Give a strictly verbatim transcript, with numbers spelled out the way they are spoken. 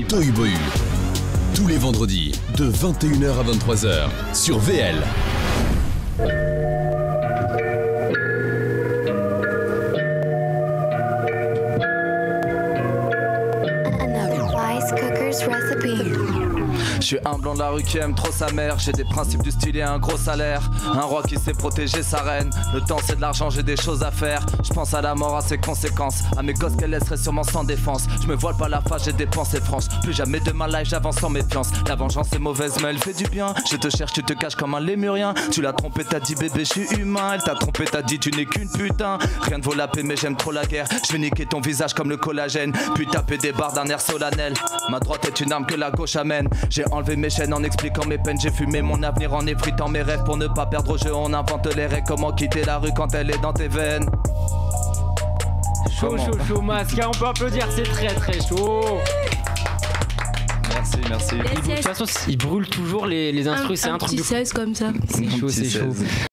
Tohubohu. Tous les vendredis, de vingt et une heures à vingt-trois heures, sur V L. Je suis un blond de la rue qui aime trop sa mère. J'ai des principes du style et un gros salaire. Un roi qui sait protéger sa reine. Le temps c'est de l'argent, j'ai des choses à faire. Je pense à la mort, à ses conséquences. À mes gosses qu'elle laisserait sûrement sans défense. Je me voile pas la face, j'ai des pensées franches. Plus jamais de ma life, j'avance sans méfiance. La vengeance est mauvaise mais elle fait du bien. Je te cherche, tu te caches comme un lémurien. Tu l'as trompé, t'as dit bébé je suis humain. Elle t'a trompé, t'as dit tu n'es qu'une putain. Rien ne vaut la paix mais j'aime trop la guerre. Je vais niquer ton visage comme le collagène. Puis taper des barres d'un air solennel. Ma droite est une arme que la gauche amène. J'ai enlevé mes chaînes en expliquant mes peines. J'ai fumé mon avenir en effritant mes rêves. Pour ne pas perdre au jeu on invente les règles. Comment quitter la rue quand elle est dans tes veines. Chaud, Comment chaud, chaud, Masca, on peut applaudir, c'est très très chaud. Merci, merci. Il, de toute façon, il brûle toujours les, les instrus, c'est un, un truc petit de seize comme ça. C'est chaud, c'est chaud.